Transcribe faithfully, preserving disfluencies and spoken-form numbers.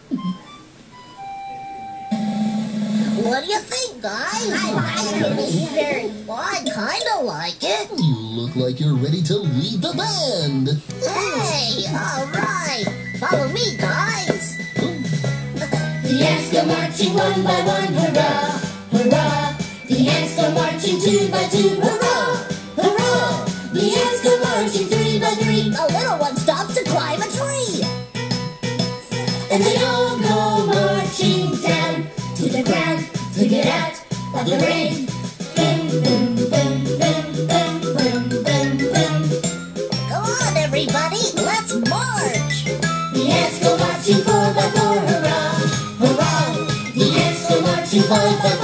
What do you think, guys? I like it. It's very well, I kind of like it. You look like you're ready to lead the band. Hey, all right. Follow me, guys. The ants go marching one by one, hurrah, hurrah. The ants go marching two by two, hurrah, hurrah. The ants go marching three by three. The little one stops to climb a tree. And they all go marching down to the ground to get out of the rain. Boom, boom, boom, boom, boom, boom, boom, boom. Come on, everybody, let's march. The ants go marching four by four, hurrah, hurrah. The ants go marching five by